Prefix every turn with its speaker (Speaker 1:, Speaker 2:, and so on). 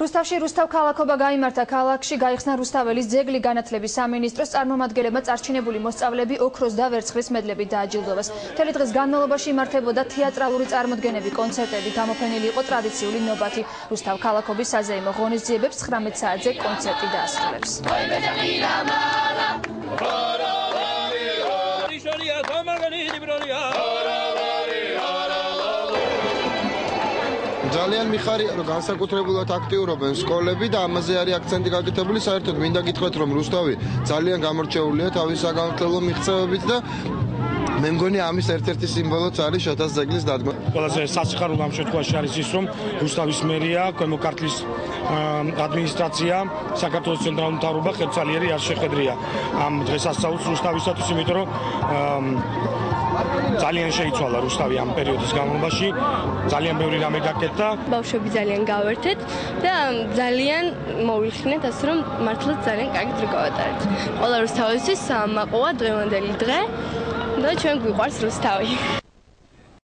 Speaker 1: რუსთავში რუსთავქალაქობა გაიმართა. ქალაქში გაიხსნა რუსთაველის ძეგლი. განათლების სამინისტროს წარმომადგენლებმა წარჩინებული მოსწავლეები ოქროს და ვერცხლის მედლებით დააჯილდოვეს. მთელი დღის განმავლობაში იმართებოდა თეატრალური წარმოდგენები, კონცერტები, გამოფენილი იყო ტრადიციული ნობათი. რუსთავქალაქობის საზეიმო ღონისძიებებს 19 საათზე კონცერტი დაასრულებს.
Speaker 2: ძალიან მიხარია, რომ განსაკუთრებულად აქტიურობენ სკოლები და ამაზე არის აქცენტი გაკეთებული. საერთოდ მინდა გითხრათ, რომ რუსთავი ძალიან გამორჩეულია თავის საგანმანათლებლო მიღწევებით და მე მგონი ამის ერთ-ერთი სიმბოლოც არის შოთას ძეგლის დადგმა.
Speaker 3: ყველაზე სასიხარულო ამ შემთხვევაში არის ის, რომ რუსთავის მერია, ქვემო ქართლის ადმინისტრაცია, საქართველოს ცენტრალური მთავრობა ხელმძღვანელი არ შეხვედრია ამ დღესასწაულს რუსთავისათვის, იმიტომ რომ ძალიან შეიცვალა რუსთავი ამ პერიოდის განმავლობაში, ძალიან ბევრი რამე გაკეთდა.
Speaker 4: ბავშვები ძალიან გავერთეთ და ძალიან მოვილხინეთ, ასე რომ მართლაც ძალიან კარგი დრო გავატარეთ. ყველა რუსთავისთვის მაყოა დღევანდელი დღე და ჩვენ გვიყვარს რუსთავი.